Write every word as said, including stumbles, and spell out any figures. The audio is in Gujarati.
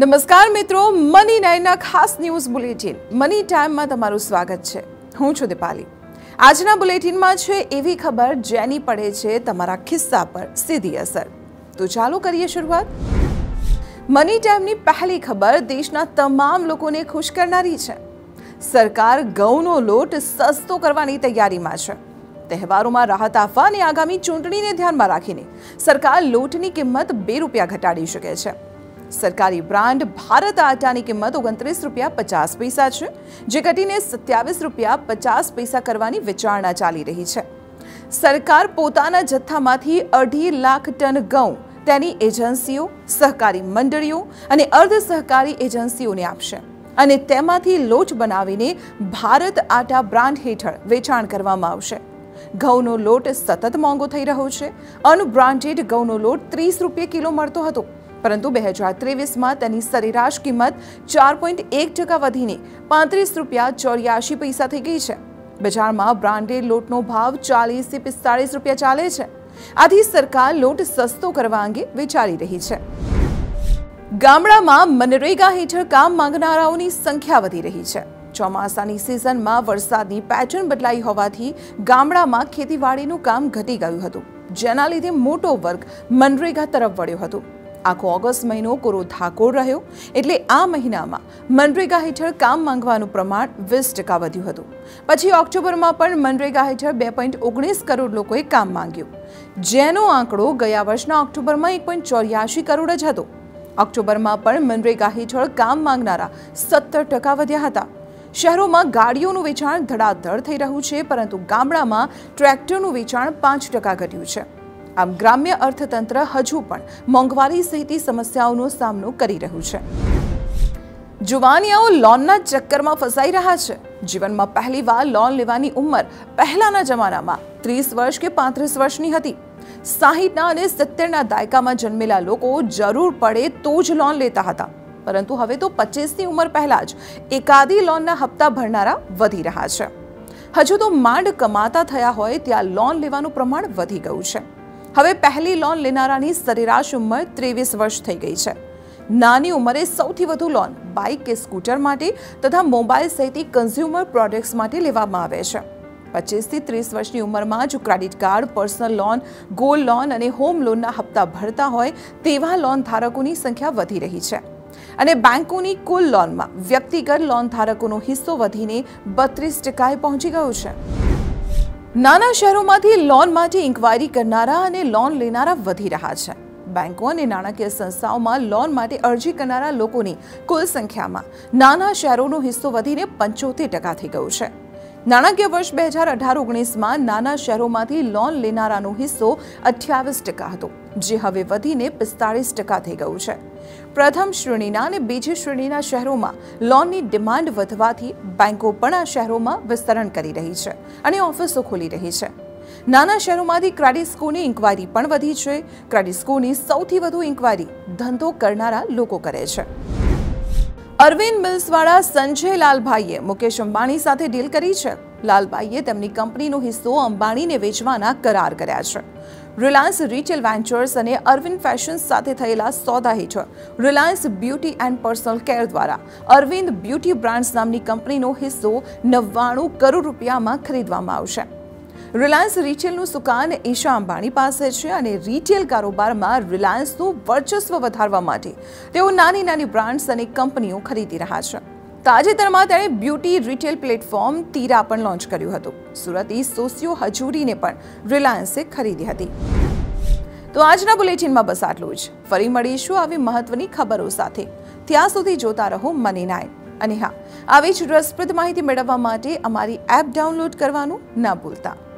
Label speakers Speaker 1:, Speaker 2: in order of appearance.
Speaker 1: નમસ્કાર મિત્રો, મની નાઇનના ખાસ ન્યૂઝ બુલેટિન મની ટાઈમમાં તમારું સ્વાગત છે। હું છું દીપાલી। આજના બુલેટિનમાં છે એવી ખબર જેની પડે છે તમારા ખિસ્સા પર સીધી અસર। તો ચાલો કરીએ શરૂઆત। મની ટાઈમની પહેલી ખબર દેશના તમામ લોકોને ખુશ કરનારી છે। સરકાર ઘઉંનો લોટ સસ્તો કરવાની તૈયારીમાં છે। તહેવારોમાં રાહત આપવા અને આગામી ચૂંટણીને ધ્યાનમાં રાખીને સરકાર લોટની કિંમત બે રૂપિયા ઘટાડી શકે છે। સરકારી બ્રાન્ડ ભારત આટાની કિંમત ઓગણત્રીસ રૂપિયા પચાસ પૈસા છે, જે ઘટીને સત્યાવીસ રૂપિયા પચાસ પૈસા કરવાની વિચારણા ચાલી રહી છે। સરકાર પોતાના જથ્થામાંથી અઢી લાખ ટન ઘઉં તેની એજન્સીઓ, સહકારી મંડળીઓ અને અર્ધ સહકારી એજન્સીઓને આપશે અને તેમાંથી લોટ બનાવીને ભારત આટા બ્રાન્ડ હેઠળ વેચાણ કરવામાં આવશે। ઘઉંનો લોટ સતત મોંઘો થઈ રહ્યો છે। અનબ્રાન્ડેડ ઘઉંનો લોટ ત્રીસ રૂપિયા કિલો મળતો હતો, પરંતુ બે હજાર ત્રેવીસમાં તેની સરેરાશ કિંમત ચાર પોઈન્ટ એક ટકા વધીને પાંત્રીસ રૂપિયા ચોર્યાસી પૈસા થઈ ગઈ છે। બજારમાં બ્રાન્ડેડ લોટનો ભાવ ચાલીસથી પિસ્તાળીસ રૂપિયા ચાલે છે। આથી સરકાર લોટ સસ્તો કરવા અંગે વિચારી રહી છે। ગામડામાં મનરેગા હેઠળ કામ માંગનારાઓની સંખ્યા વધી રહી છે। ચોમાસાની સિઝનમાં વરસાદની પેટર્ન બદલાઈ હોવાથી ગામડામાં ખેતીવાડીનું કામ ઘટી ગયું હતું, જેના લીધે મોટો વર્ગ મનરેગા તરફ વળ્યો હતો। આખો ઓગસ્ટ મહિનો કોરો ધાકોડ રહ્યો, એટલે આ મહિનામાં મનરેગા હેઠળ કામ માંગવાનું પ્રમાણ વીસ ટકા વધ્યું હતું। પછી ઓક્ટોબરમાં પણ મનરેગા હેઠળ બે પોઈન્ટ ઓગણીસ કરોડ લોકોએ કામ માંગ્યું, જેનો આંકડો ગયા વર્ષના ઓક્ટોબરમાં એક પોઈન્ટ ચોર્યાસી કરોડ જ હતો। ઓક્ટોબરમાં પણ મનરેગા હેઠળ કામ માંગનારા સત્તર ટકા વધ્યા હતા। શહેરોમાં ગાડીઓનું વેચાણ ધડાધડ થઈ રહ્યું છે, પરંતુ ગામડામાં ટ્રેક્ટરનું વેચાણ પાંચ ટકા ઘટ્યું છે। આમ ગ્રામ્ય અર્થતંત્ર હજુ પણ મોંઘવારી સહિતની સમસ્યાઓનો સામનો કરી રહ્યું છે। જુવાનિયાઓ લોનના ચક્કરમાં ફસાઈ રહ્યા છે। જીવનમાં પહેલીવાર લોન લેવાની ઉંમર પહેલાના જમાનામાં ત્રીસ વર્ષ કે પાંત્રીસ વર્ષની હતી। સાહીઠના અને સિત્તેરના દાયકામાં જન્મેલા લોકો જરૂર પડે તો જ લોન લેતા હતા, પરંતુ હવે તો પચીસની ઉંમર પહેલા જ એકાદી લોનના હપ્તા ભરનારા વધી રહ્યા છે। હજુ તો માંડ કમાતા થયા હોય ત્યાં લોન લેવાનું પ્રમાણ વધી ગયું છે। હવે પહેલી લોન લેનારાની સરેરાશ ઉંમર ત્રેવીસ વર્ષ થઈ ગઈ છે। નાની ઉંમરે સૌથી વધુ લોન બાઇક કે સ્કૂટર માટે તથા મોબાઈલ સહિતની કન્ઝ્યુમર પ્રોડક્ટ્સ માટે લેવામાં આવે છે। પચીસથી ત્રીસ વર્ષની ઉંમરમાં જો credit card, personal loan, gold loan અને હોમ લોનના હપ્તા ભરતા હોય તેવા લોન ધારકોની સંખ્યા વધી રહી છે અને બેંકોની કુલ લોનમાં વ્યક્તિગત લોન ધારકોનો હિસ્સો વધીને બત્રીસ ટકાએ પહોંચી ગયો છે। નાના શહેરોમાંથી લોન માટે ઇન્ક્વાયરી કરનારા અને લોન લેનારા વધી રહ્યા છે। બેંકો અને નાણાકીય સંસ્થાઓમાં લોન માટે અરજી કરનારા લોકોની કુલ સંખ્યામાં નાના શહેરોનો હિસ્સો વધીને પંચોતેર ટકા થઈ ગયો છે। નાણાકીય વર્ષ બે હજાર અઢાર ઓગણીસમાં નાના શહેરોમાંથી લોન લેનારાનો હિસ્સો અઠ્યાવીસ ટકા હતો, જે હવે વધીને પિસ્તાળીસ ટકા થઈ ગયું છે। પ્રથમ શ્રેણીના અને બીજી શ્રેણીના શહેરોમાં લોનની ડિમાન્ડ વધવાથી બેંકો પણ આ શહેરોમાં વિસ્તરણ કરી રહી છે અને ઓફિસો ખોલી રહી છે। નાના શહેરોમાંથી ક્રેડિટ સ્કોરની ઇન્ક્વાયરી પણ વધી છે। ક્રેડિટ સ્કોરની સૌથી વધુ ઇન્ક્વાયરી ધંધો કરનારા લોકો કરે છે। અરવિંદ મિલ્સવાળા સંજય લાલભાઈએ મુકેશ અંબાણી સાથે ડીલ કરી છે। લાલભાઈએ તેમની કંપનીનો હિસ્સો અંબાણીને વેચવાના કરાર કર્યા છે। રિલાયન્સ રિટેલ વેન્ચર્સ અને અરવિંદ ફેશન્સ સાથે થયેલા સોદા હેઠળ Reliance beauty and personal care દ્વારા અરવિંદ બ્યુટી બ્રાન્ડ્સ નામની કંપનીનો હિસ્સો નવ્વાણું કરોડ રૂપિયામાં ખરીદવામાં આવશે। રિલાયન્સ રિટેલનું સુકાન ઈશા અંબાણી પાસે છે અને રિટેલ કારોબારમાં રિલાયન્સનું વર્ચસ્વ વધારવા માટે તેઓ નાની નાની બ્રાન્ડ્સ અને કંપનીઓ ખરીદી રહ્યા છે। તાજેતરમાં તેણે બ્યુટી રિટેલ પ્લેટફોર્મ તીરા પણ લોન્ચ કર્યું હતું। સુરતી સોસિયો હજુરીને પણ રિલાયન્સે ખરીદી હતી। તો આજના બુલેટિનમાં બસ આટલું જ। ફરી મળીશું આવી મહત્વની ખબરો સાથે। ત્યાં સુધી જોતા રહો મની નાઇન અને હા, આવી જ રસપ્રદ માહિતી મેળવવા માટે અમારી એપ ડાઉનલોડ કરવાનું ના ભૂલતા।